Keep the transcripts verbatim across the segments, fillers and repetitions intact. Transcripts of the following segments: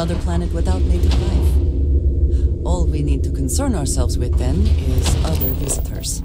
another planet without native life. All we need to concern ourselves with, then, is other visitors.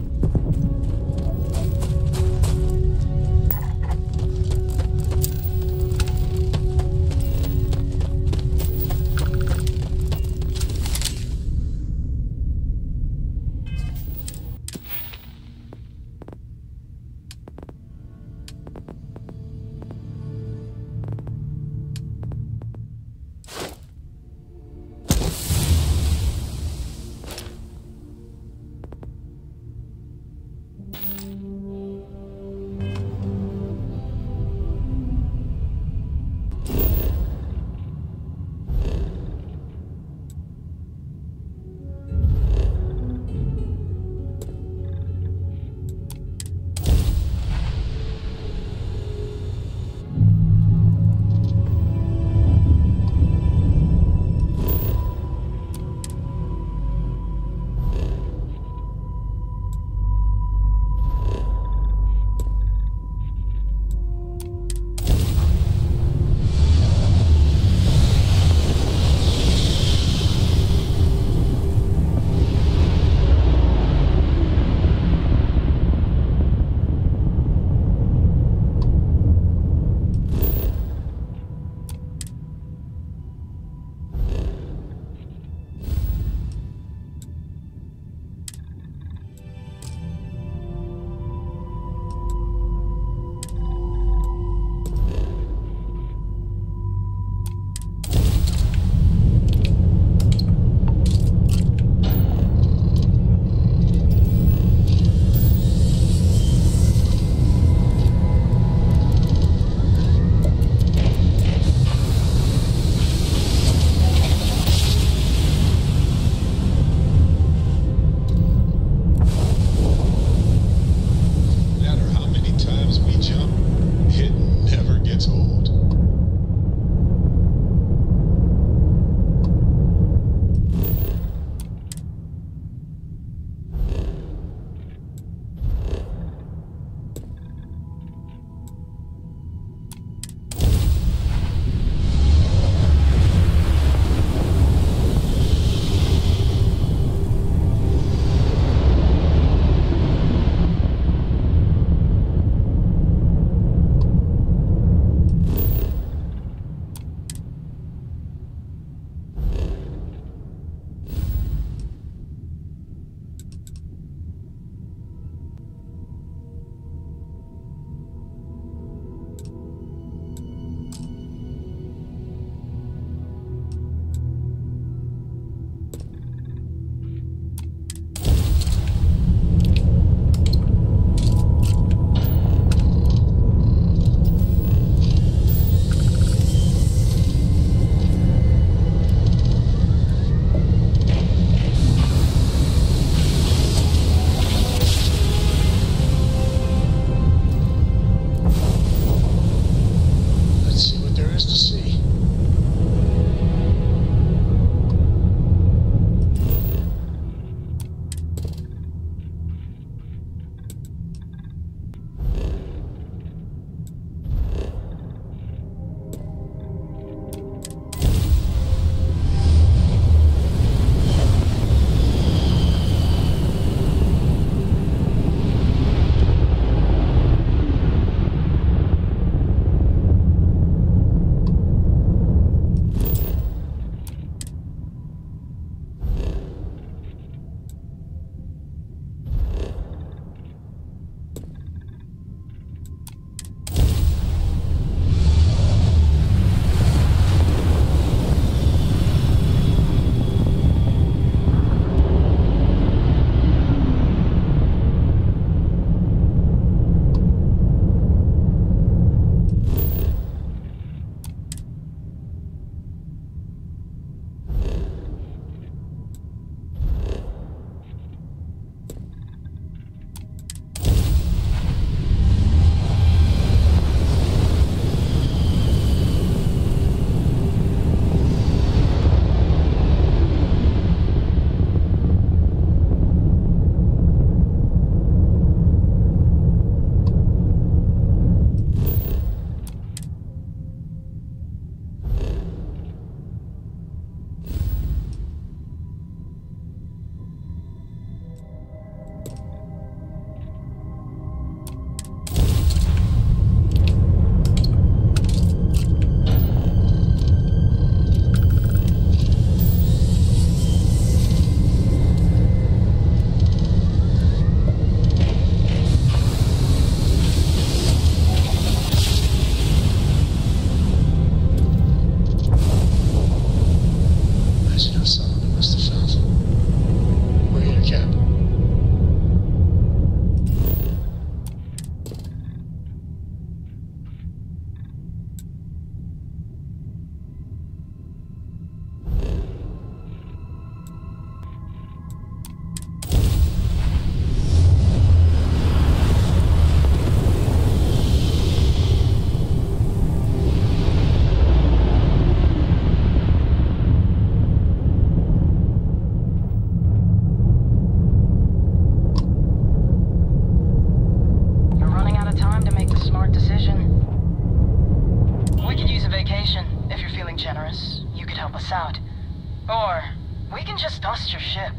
feeling generous, you could help us out. Or, we can just bust your ship.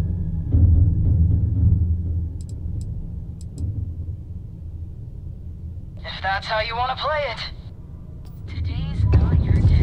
If that's how you want to play it. Today's not your day.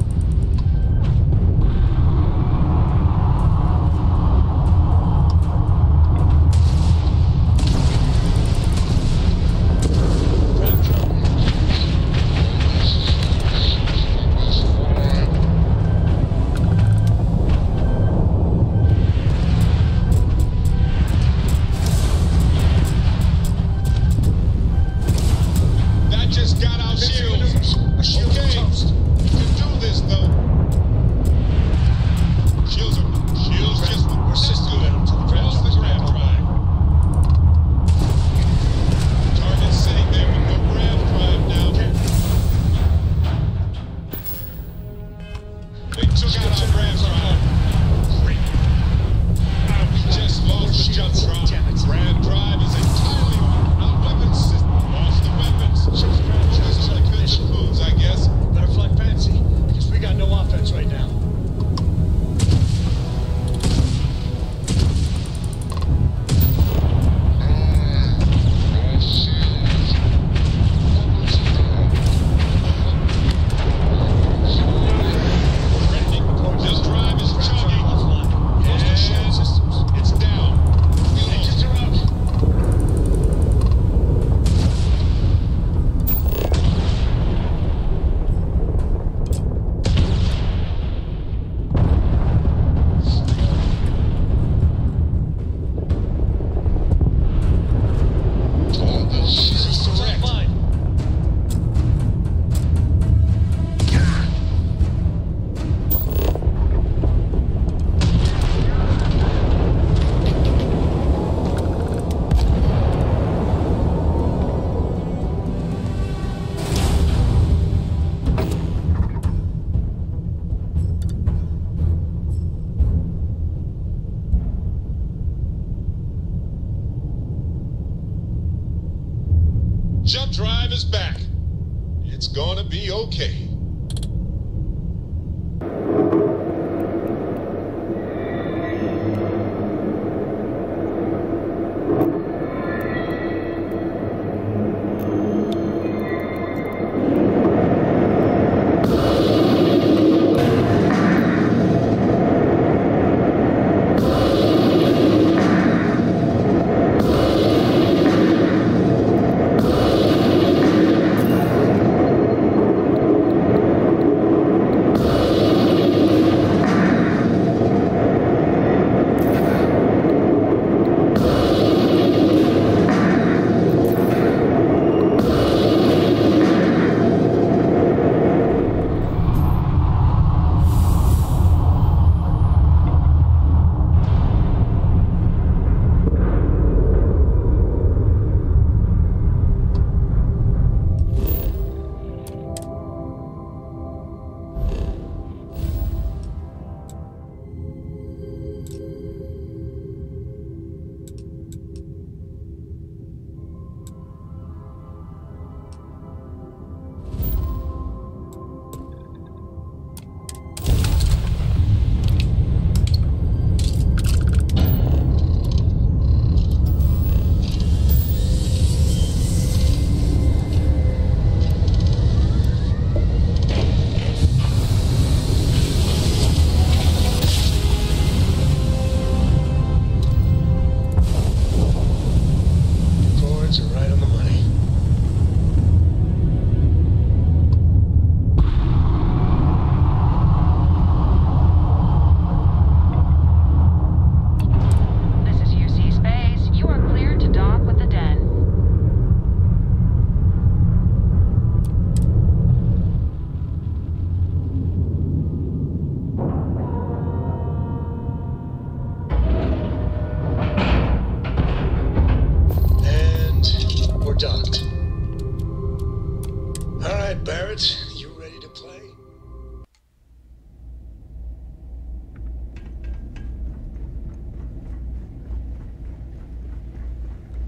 Jump drive is back. It's gonna be okay.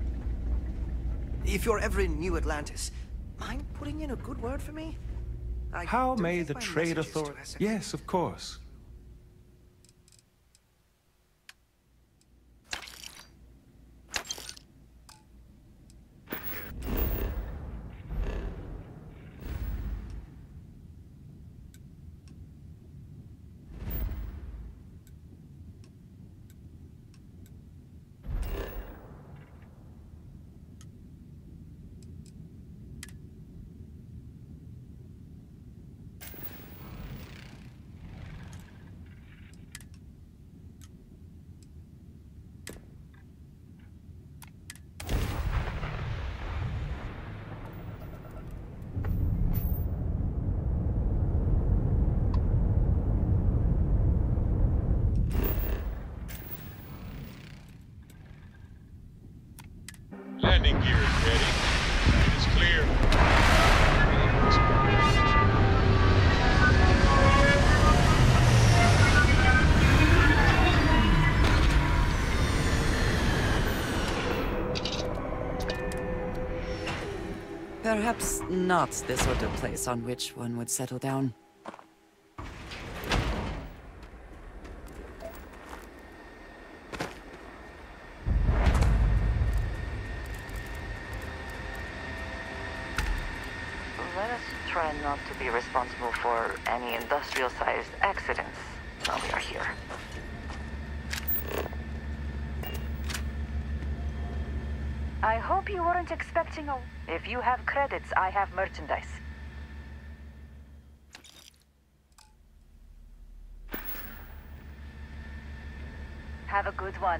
If you're ever in New Atlantis, mind putting in a good word for me? How may the trade authority... Yes, of course. Landing gear is ready. It is clear. Perhaps not the sort of place on which one would settle down. Let us try not to be responsible for any industrial-sized accidents while we are here. I hope you weren't expecting a... If you have credits, I have merchandise. Have a good one.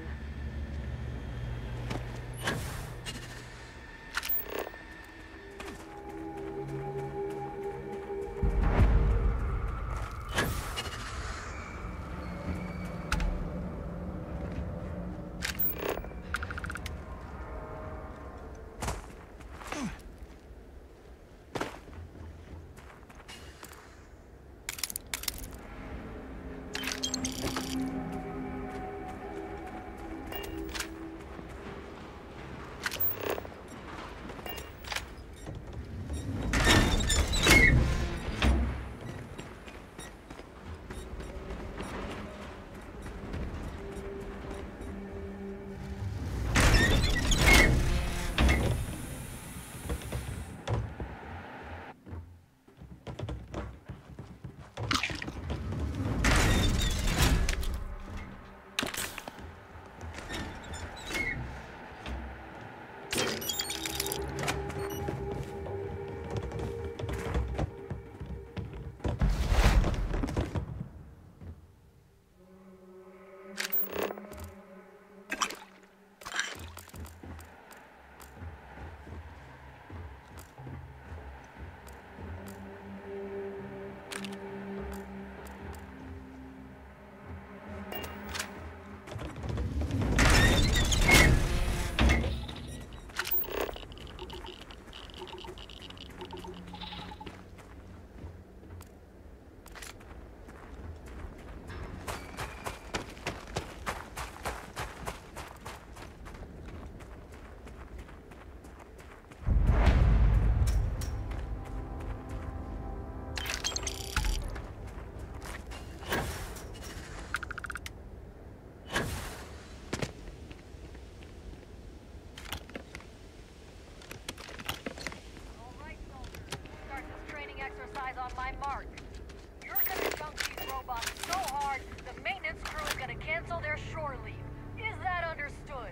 On my mark. You're gonna dunk these robots so hard, the maintenance crew is gonna cancel their shore leave. Is that understood?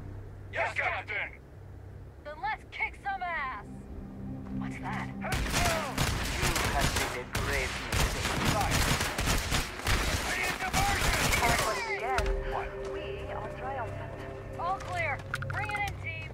Yes, Captain! Then let's kick some ass! What's that? You have made a great mistake. I need diversion! And once again, we are triumphant. All clear. Bring it in, team.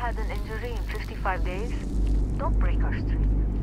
had an injury in fifty-five days. Don't break our streak.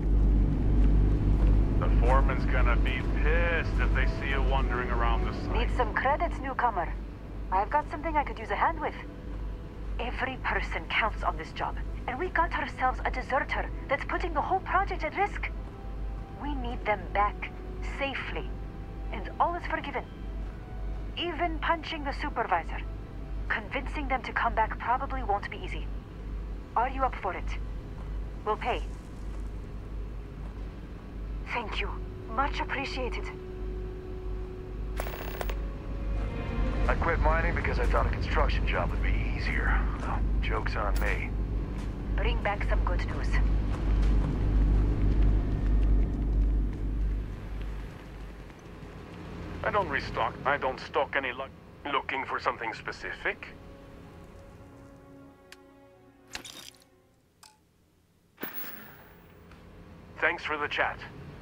The foreman's gonna be pissed if they see you wandering around the site. Need some credits, newcomer. I've got something I could use a hand with. Every person counts on this job, and we got ourselves a deserter that's putting the whole project at risk. We need them back, safely, and all is forgiven. Even punching the supervisor. Convincing them to come back probably won't be easy. Are you up for it? We'll pay. Thank you. Much appreciated. I quit mining because I thought a construction job would be easier. Well, joke's on me. Bring back some good news. I don't restock. I don't stock any luck. Looking for something specific? Thanks for the chat.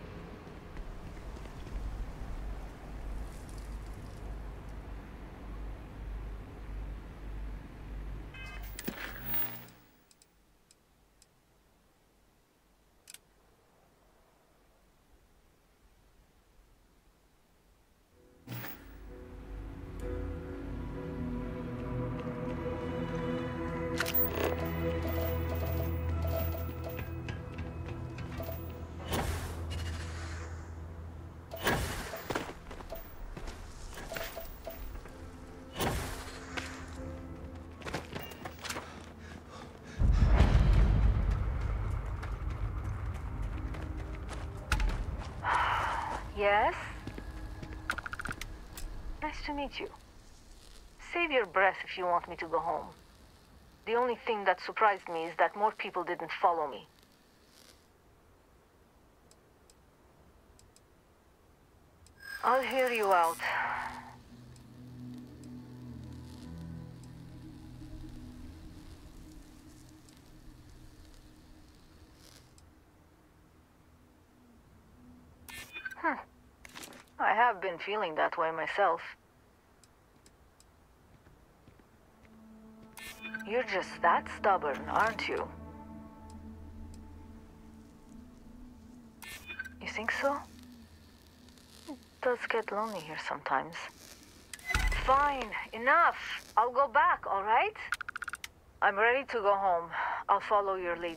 Yes? Nice to meet you. Save your breath if you want me to go home. The only thing that surprised me is that more people didn't follow me. I'll hear you out. Hmm. I have been feeling that way myself. You're just that stubborn, aren't you? You think so? It does get lonely here sometimes. Fine, enough. I'll go back, all right? I'm ready to go home. I'll follow your lead.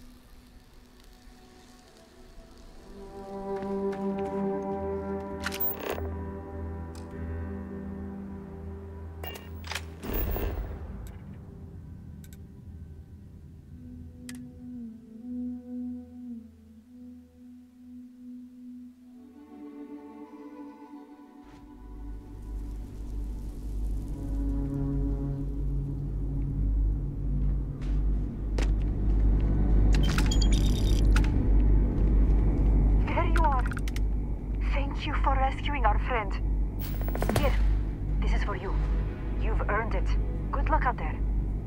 Rescuing our friend. Here, this is for you. You've earned it. Good luck out there.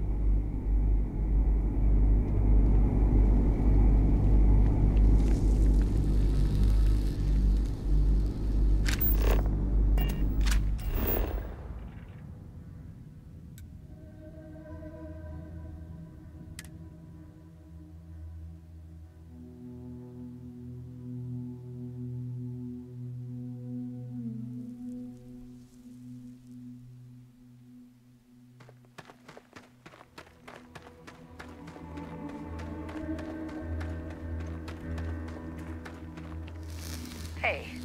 Hey.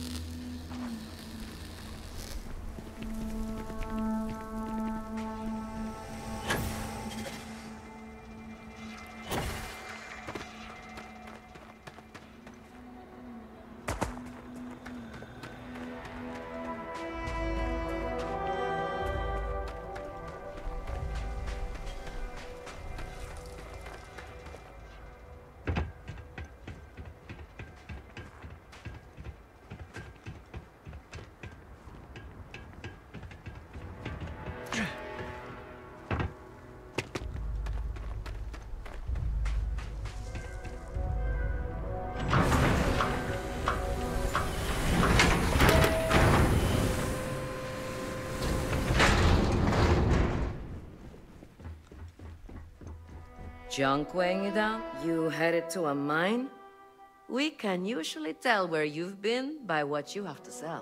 junk weighing you down? You headed to a mine? We can usually tell where you've been by what you have to sell.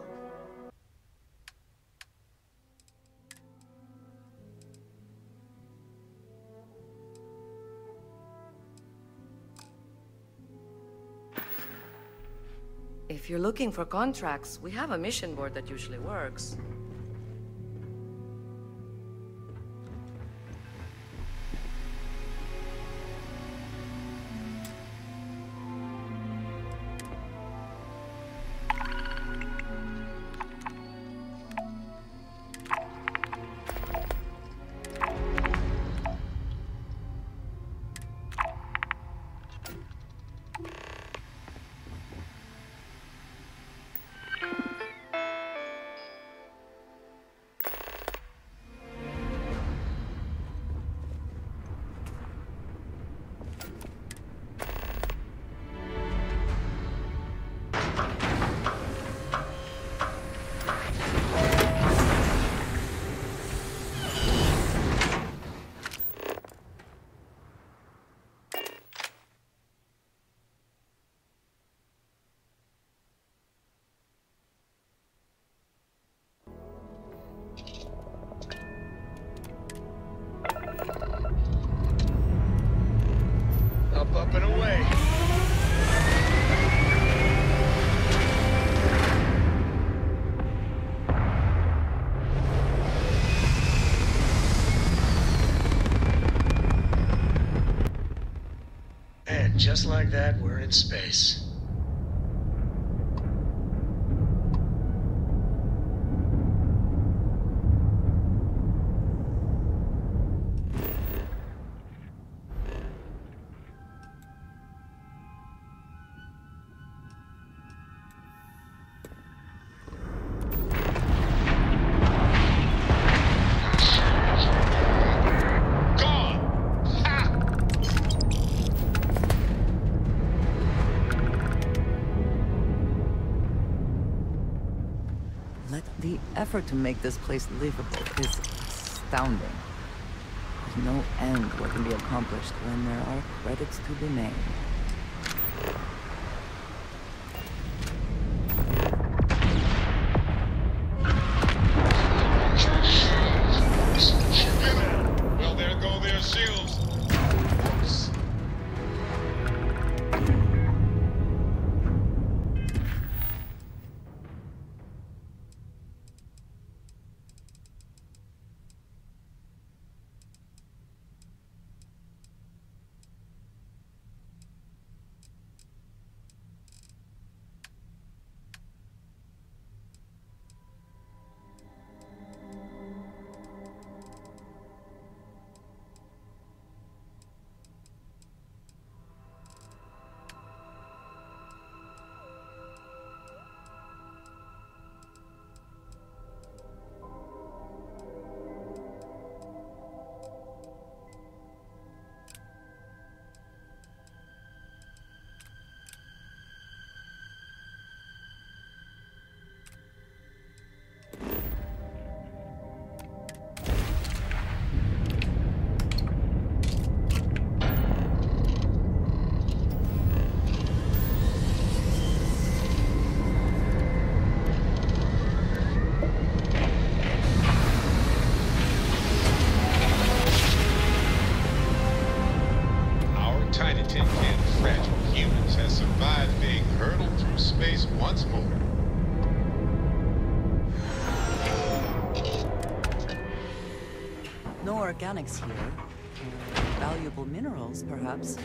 If you're looking for contracts, we have a mission board that usually works. Up and away. And just like that, we're in space. The effort to make this place livable is astounding. There's no end what can be accomplished when there are credits to be made. Well, there go their shields. Organics here. Uh, valuable minerals, perhaps.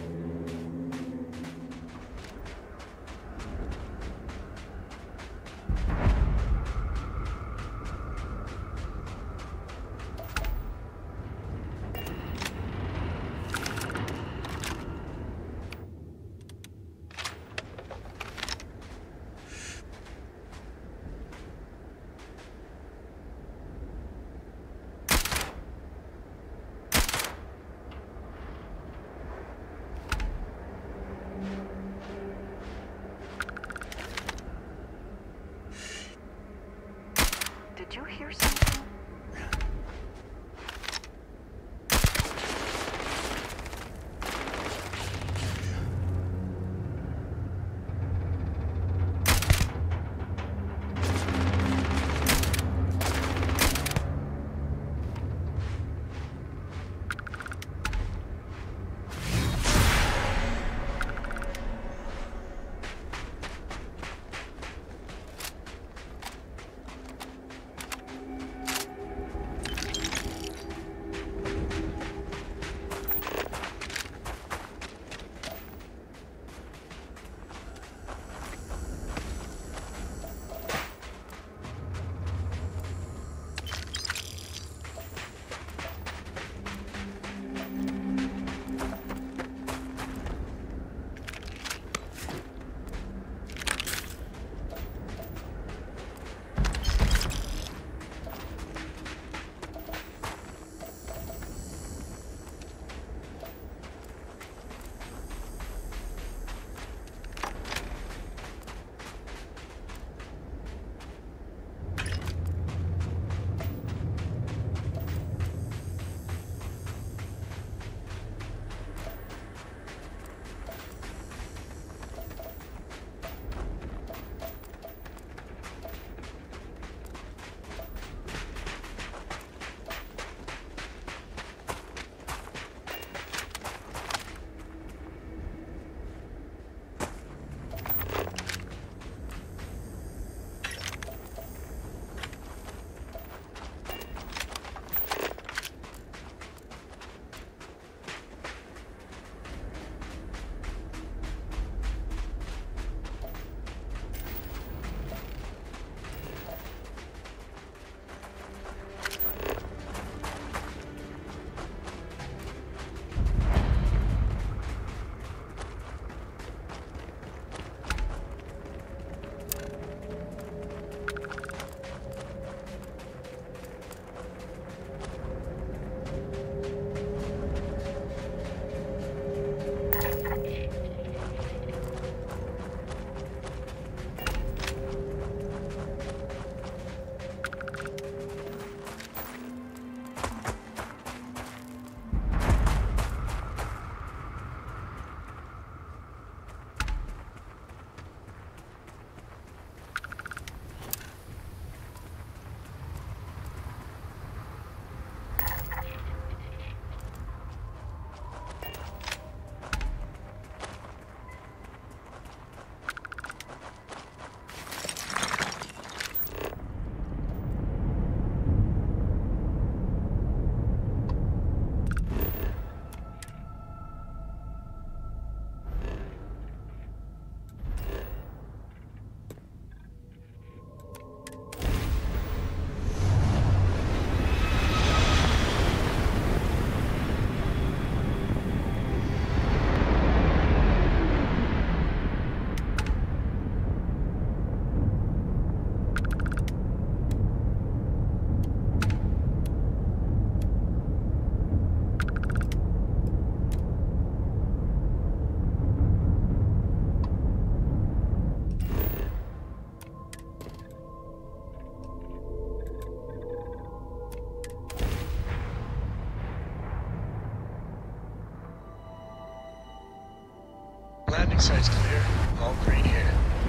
Sights clear. All green here.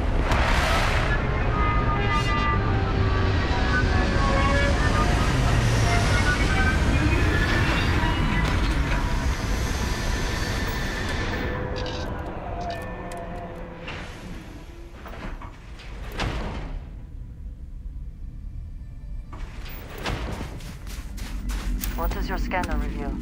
What does your scanner reveal?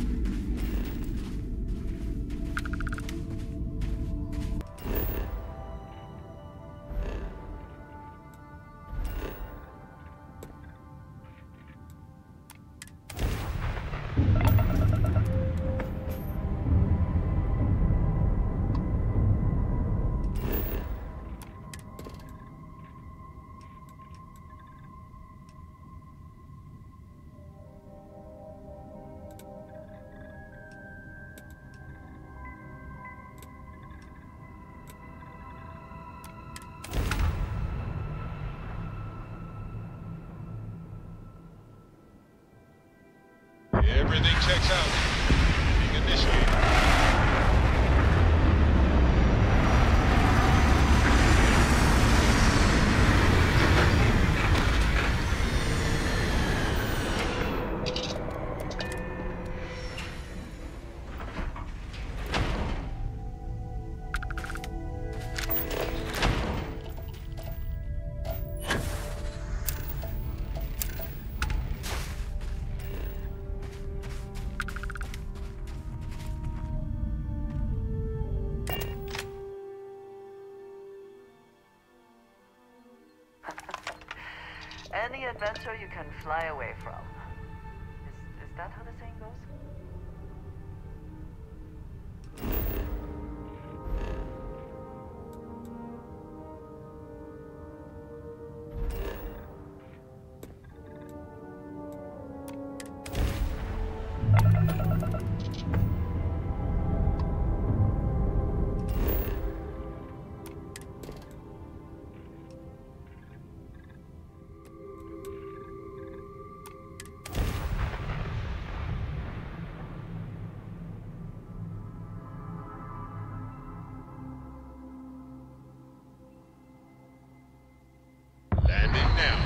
Everything checks out. Being initiated. Any adventure you can fly away from. Is, is that how the saying goes? Landing now.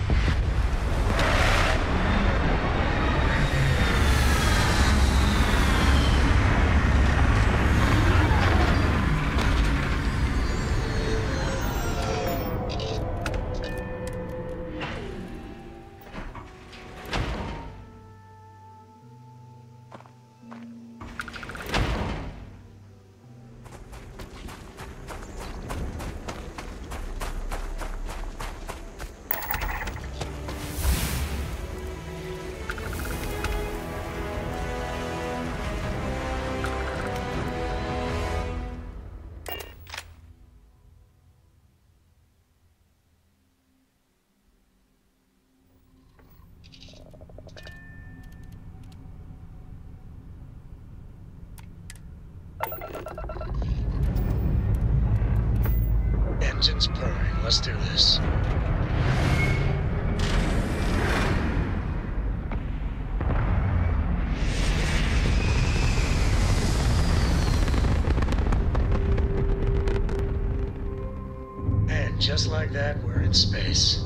Engines purring. Let's do this. And just like that, we're in space.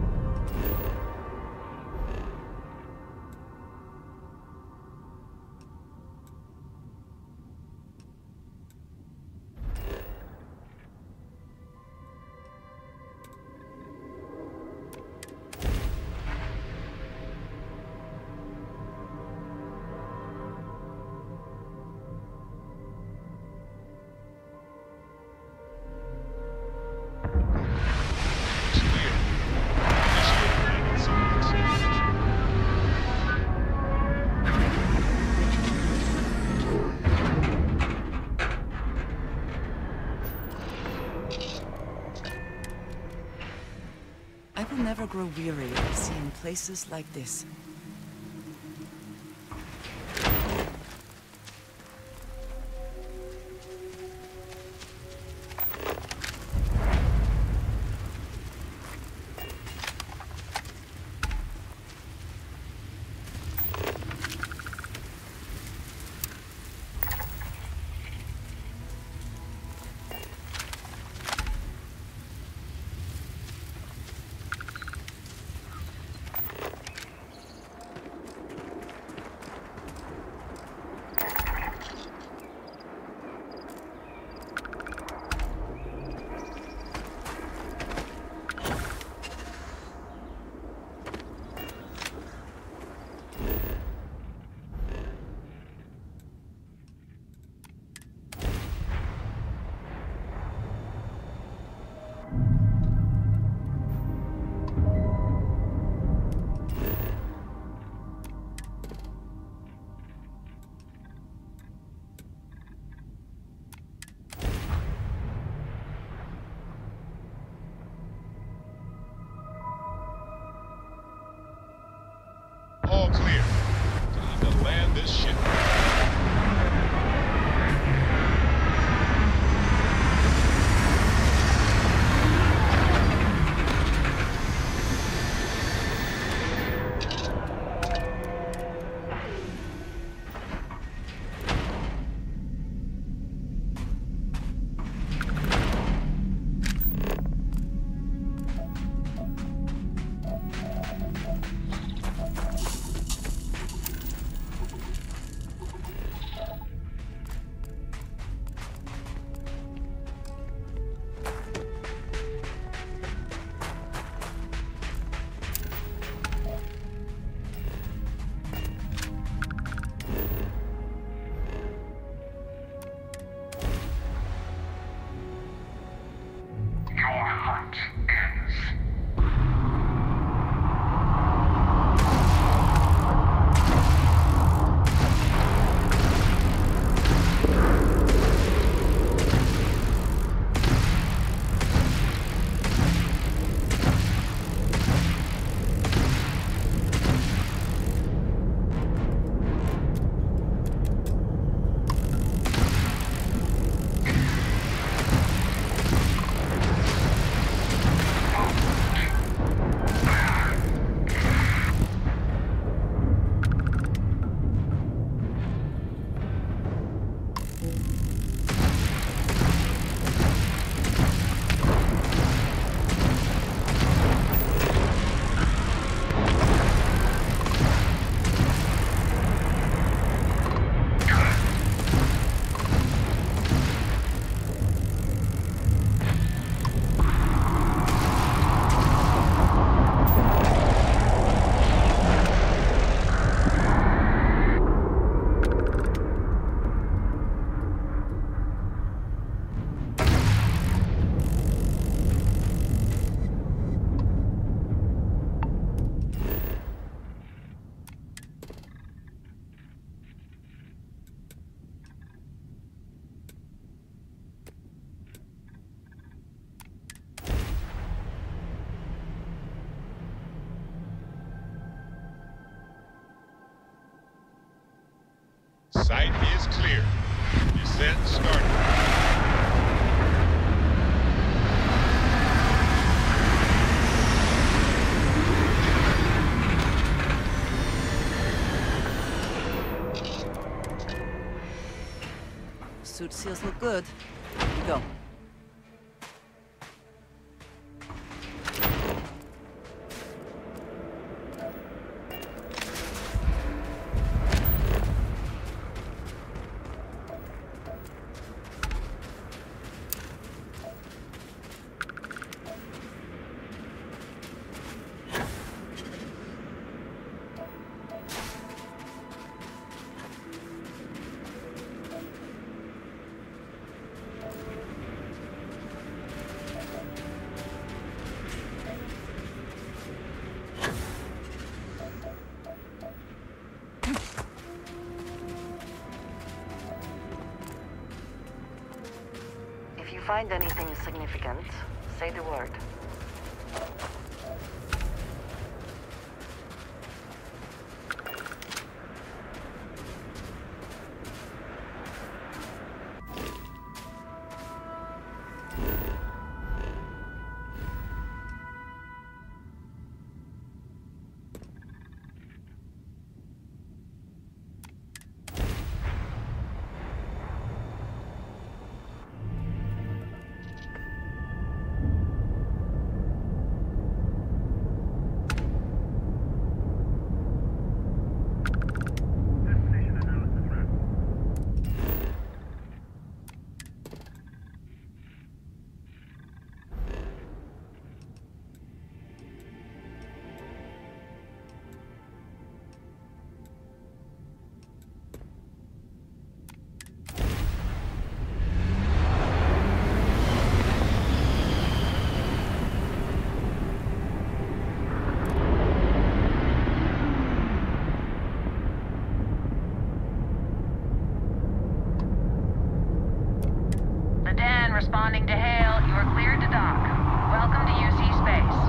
I will never grow weary of seeing places like this. this ship. Sight is clear. Descent started. Suit seals look good. Here we go. Find anything significant, say the word. Responding to hail, you are cleared to dock. Welcome to U C space.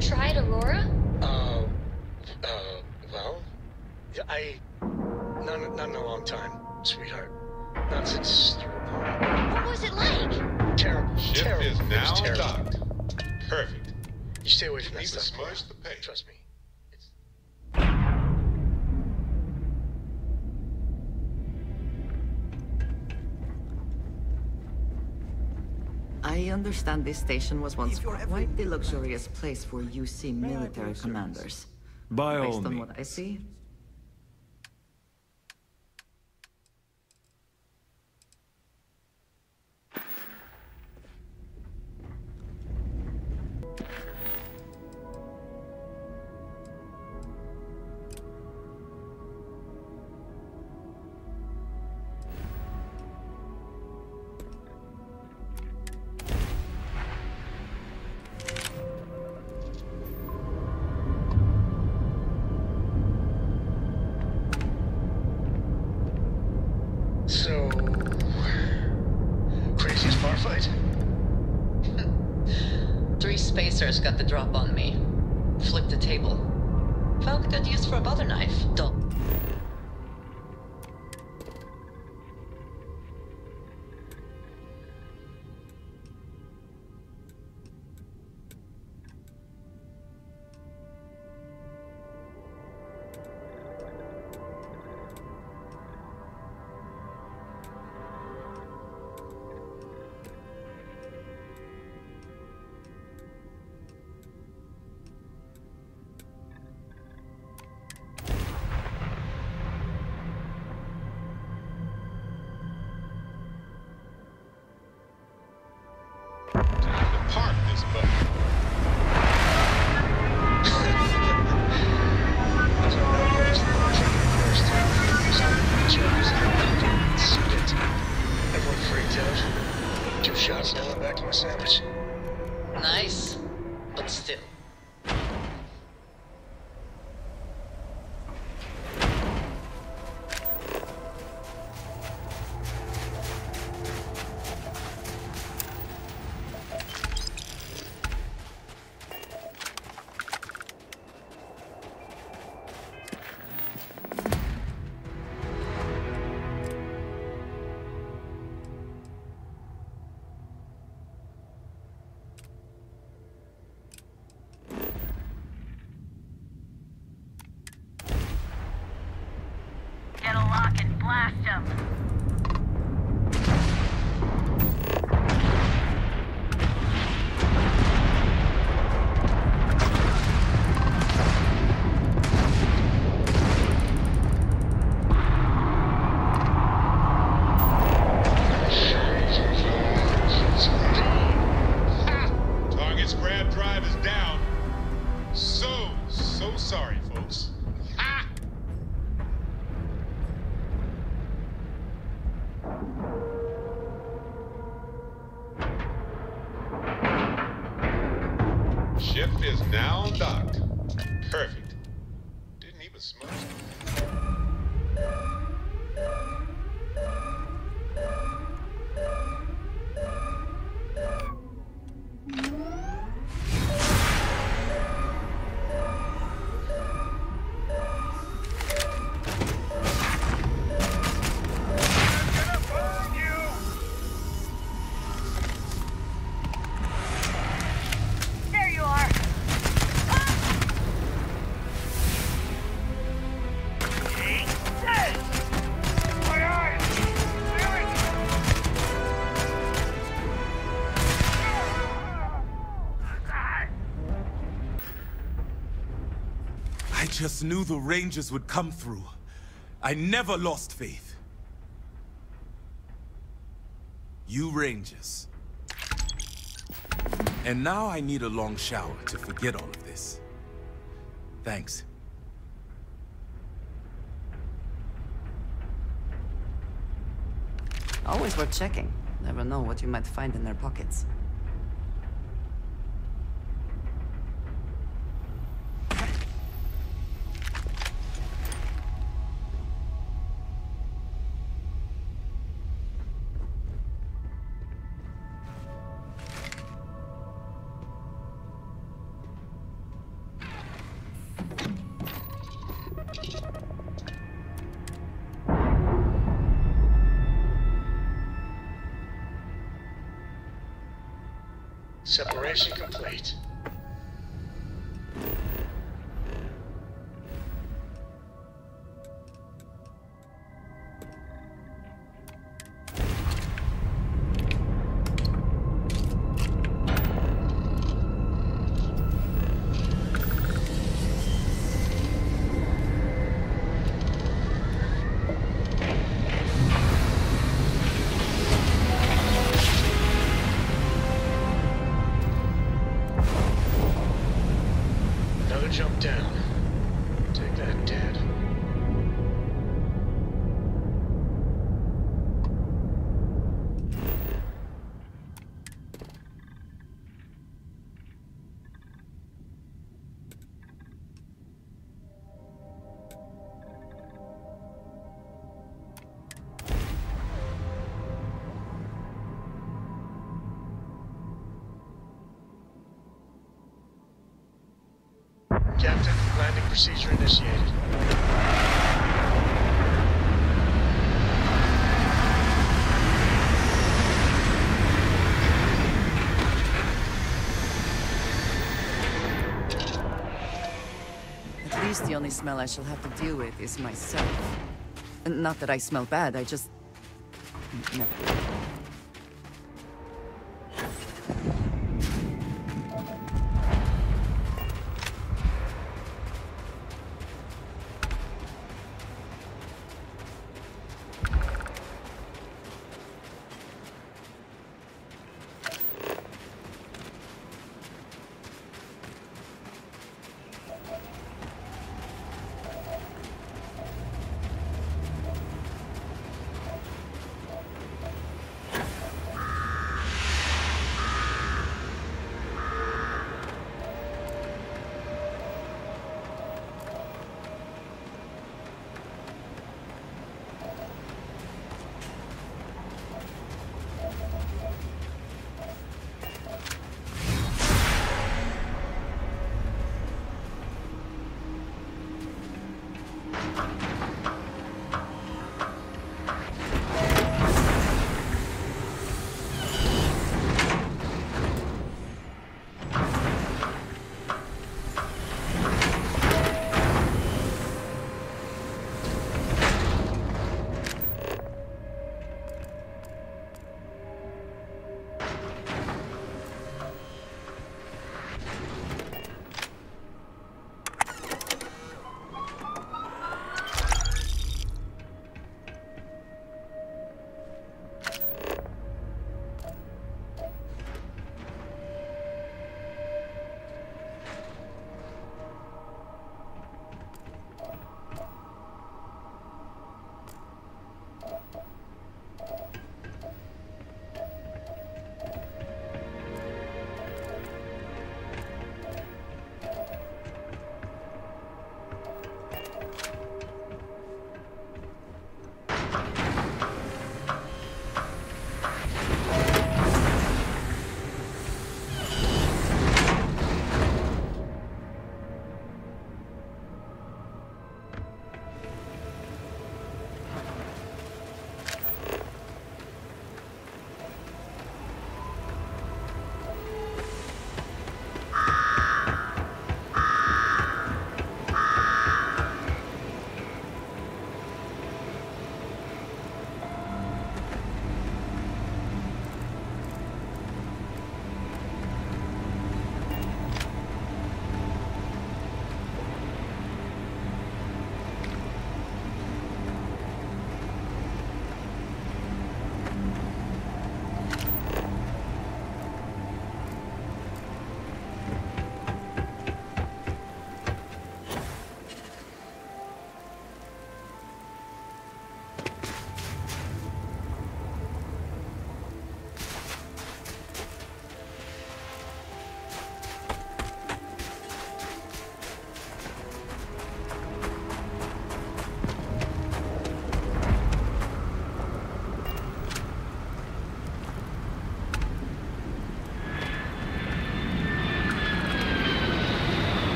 tried Aurora? Uh, uh, well, yeah, I... Not, not in a long time, sweetheart. Not since you were born. What was it like? Terrible, Ship terrible. is It was now terrible. docked. Perfect. You stay away from that Need to stuff. smudge the paint. Trust me. It's... I understand this station was once quite the luxurious place for U C military commanders. By all Based on means. what I see. So... Craziest bar fight? Three spacers got the drop on me. Flipped a table. Found good use for a butter knife. Dull. Park this button. That's what I noticed when I was thinking first. So, chose and suit it. Everyone freaked out. Two shots, now I'm back to my sandwich. Nice. But still. Get a lock and blast him. Target's grab drive is down. So, so sorry, folks. Ha! Ship is now docked. Perfect. Didn't even smudge. There you are. I just knew the Rangers would come through. I never lost faith. You Rangers. And now I need a long shower to forget all of this. Thanks. Always worth checking. Never know what you might find in their pockets. Separation complete. Jump down. Take that, Dad. Captain, landing procedure initiated. At least the only smell I shall have to deal with is myself. Not that I smell bad, I just... never.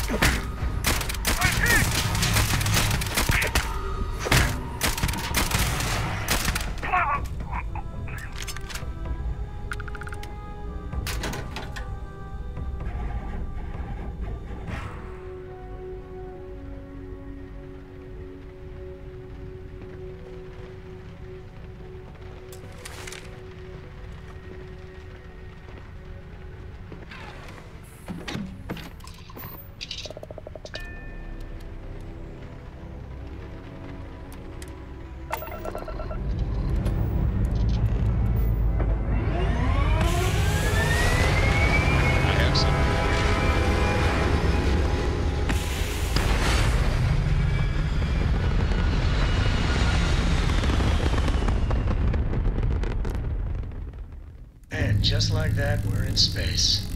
Just like that, we're in space.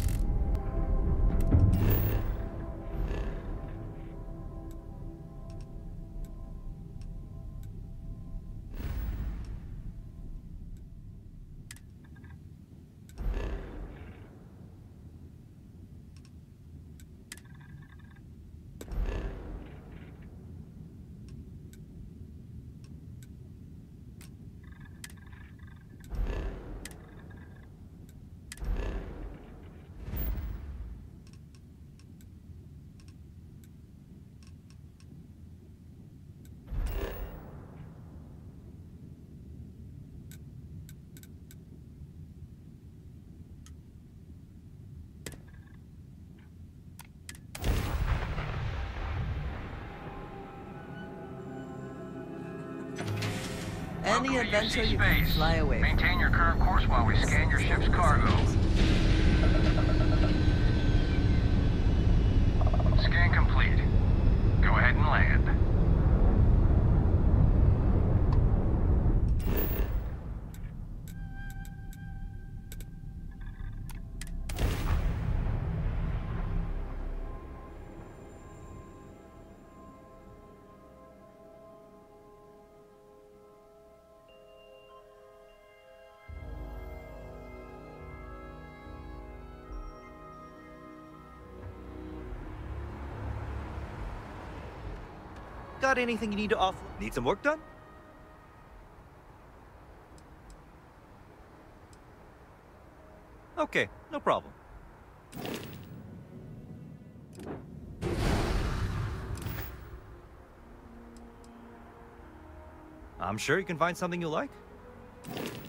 Any adventure you can fly away. Maintain your current course while we scan your ship's cargo. Scan complete. Go ahead and land. Got anything you need to offload? Need some work done? Okay, no problem. I'm sure you can find something you like.